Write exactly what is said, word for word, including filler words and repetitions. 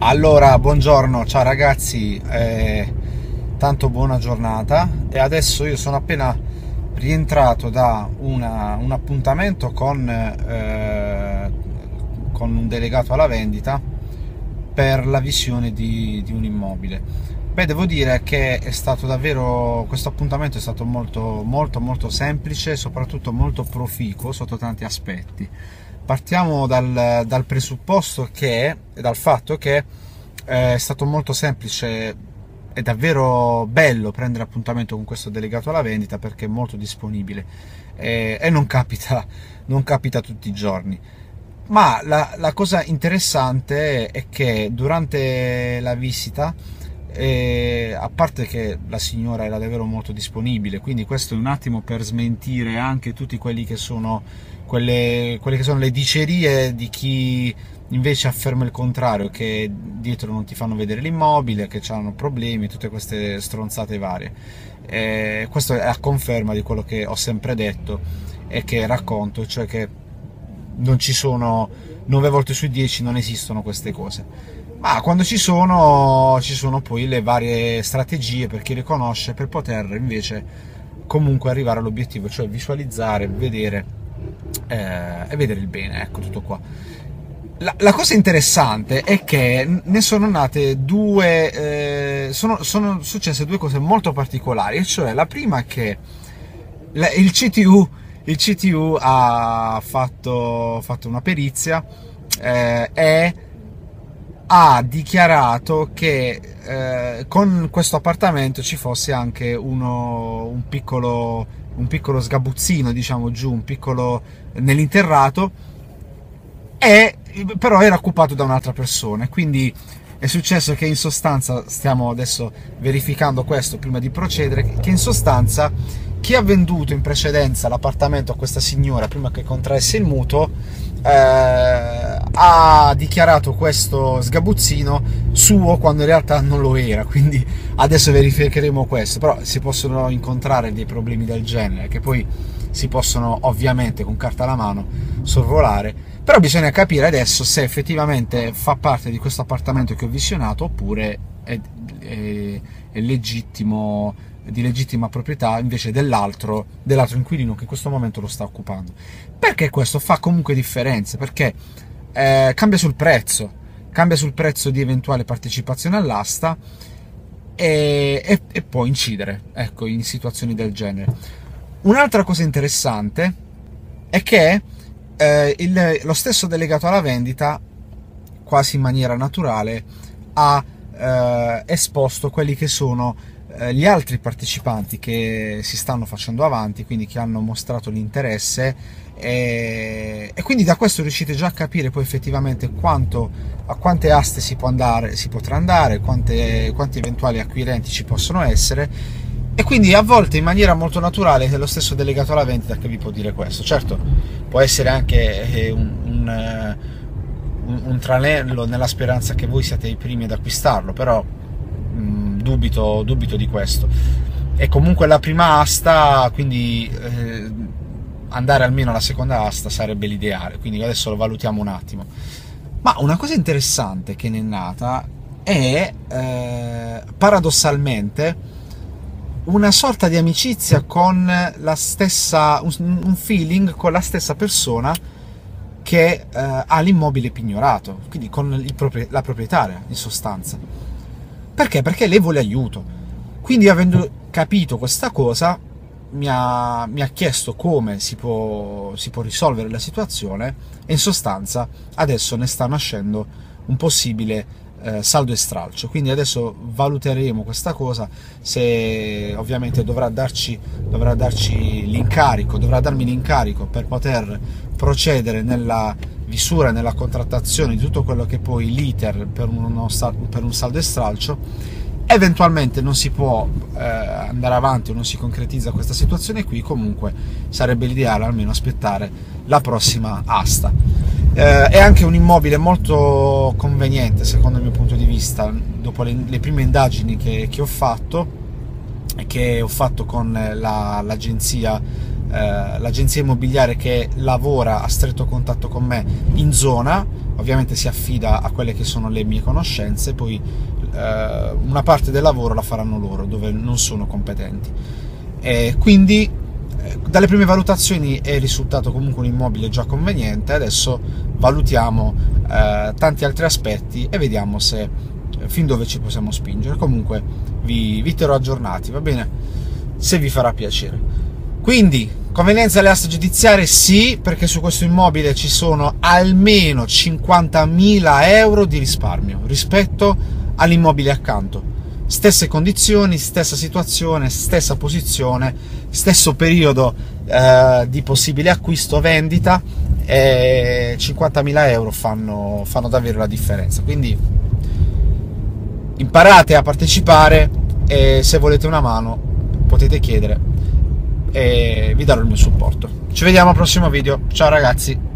Allora, buongiorno, ciao ragazzi, eh, tanto buona giornata. E adesso io sono appena rientrato da una- un appuntamento con, eh, con un delegato alla vendita per la visione di, di un immobile. Beh, devo dire che è stato davvero, questo appuntamento è stato molto molto molto semplice e soprattutto molto proficuo sotto tanti aspetti. Partiamo dal, dal presupposto che, dal fatto che eh, è stato molto semplice e davvero bello prendere appuntamento con questo delegato alla vendita, perché è molto disponibile e, e non capita, non capita tutti i giorni. Ma la, la cosa interessante è che durante la visita, eh, a parte che la signora era davvero molto disponibile, quindi questo è un attimo per smentire anche tutti quelli che sono quelle, quelle che sono le dicerie di chi invece afferma il contrario, che dietro non ti fanno vedere l'immobile, che hanno problemi, tutte queste stronzate varie. E questo è a conferma di quello che ho sempre detto e che racconto, cioè che non ci sono, nove volte su dieci non esistono queste cose, ma quando ci sono, ci sono poi le varie strategie per chi le conosce, per poter invece comunque arrivare all'obiettivo, cioè visualizzare, vedere eh, e vedere il bene, ecco, tutto qua. La, la cosa interessante è che ne sono nate due, eh, sono, sono successe due cose molto particolari, e cioè la prima è che la- il C T U, il C T U ha fatto, fatto una perizia, eh, e ha dichiarato che eh, con questo appartamento ci fosse anche uno, un piccolo, un piccolo sgabuzzino, diciamo giù, un piccolo nell'interrato, e però era occupato da un'altra persona. Quindi è successo che in sostanza, stiamo adesso verificando questo prima di procedere, che in sostanza chi ha venduto in precedenza l'appartamento a questa signora prima che contraesse il mutuo eh, ha dichiarato questo sgabuzzino suo quando in realtà non lo era. Quindi adesso verificheremo questo, però si possono incontrare dei problemi del genere che poi si possono ovviamente con carta alla mano sorvolare, però bisogna capire adesso se effettivamente fa parte di questo appartamento che ho visionato oppure è, è, è legittimo, di legittima proprietà invece dell'altro dell'altro inquilino che in questo momento lo sta occupando. Perché questo fa comunque differenza? Perché eh, cambia sul prezzo, cambia sul prezzo di eventuale partecipazione all'asta e, e, e può incidere, ecco, in situazioni del genere. Un'altra cosa interessante è che eh, il, lo stesso delegato alla vendita, quasi in maniera naturale, ha eh, esposto quelli che sono eh, gli altri partecipanti che si stanno facendo avanti, quindi che hanno mostrato l'interesse, e, e quindi da questo riuscite già a capire poi effettivamente quanto, a quante aste si può andare, si potrà andare, quante, quanti eventuali acquirenti ci possono essere. E quindi a volte in maniera molto naturale è lo stesso delegato alla vendita che vi può dire questo. Certo, può essere anche un, un, un, un tranello nella speranza che voi siate i primi ad acquistarlo, però mh, dubito, dubito di questo. È comunque la prima asta, quindi eh, andare almeno alla seconda asta sarebbe l'ideale, quindi adesso lo valutiamo un attimo. Ma una cosa interessante che ne è nata è, eh, paradossalmente, una sorta di amicizia con la stessa, un feeling con la stessa persona che eh, ha l'immobile pignorato, quindi con il propri- la proprietaria in sostanza. Perché? Perché lei vuole aiuto. Quindi, avendo capito questa cosa, mi ha, mi ha chiesto come si può, si può risolvere la situazione, e in sostanza adesso ne sta nascendo un possibile eh, saldo e stralcio. Quindi adesso valuteremo questa cosa, se ovviamente dovrà darci, dovrà darci l'incarico, dovrà darmi l'incarico per poter procedere nella visura, nella contrattazione di tutto quello che è poi l'iter per, per un saldo e stralcio. Eventualmente non si può eh, andare avanti o non si concretizza questa situazione qui, comunque sarebbe l'ideale almeno aspettare la prossima asta. Eh, è anche un immobile molto conveniente secondo il mio punto di vista, dopo le, le prime indagini che, che ho fatto che ho fatto con l'agenzia eh, l'agenzia immobiliare che lavora a stretto contatto con me in zona, ovviamente si affida a quelle che sono le mie conoscenze, poi eh, una parte del lavoro la faranno loro, dove non sono competenti. E quindi eh, dalle prime valutazioni è risultato comunque un immobile già conveniente. Adesso valutiamo eh, tanti altri aspetti e vediamo se eh, fin dove ci possiamo spingere. Comunque vi, vi terrò aggiornati, va bene? Se vi farà piacere. Quindi convenienza alle aste giudiziarie sì, perché su questo immobile ci sono almeno cinquantamila euro di risparmio rispetto all'immobile accanto. Stesse condizioni, stessa situazione, stessa posizione, stesso periodo eh, di possibile acquisto o vendita, e cinquantamila euro fanno, fanno davvero la differenza. Quindi imparate a partecipare e se volete una mano potete chiedere e vi darò il mio supporto. Ci vediamo al prossimo video, ciao ragazzi!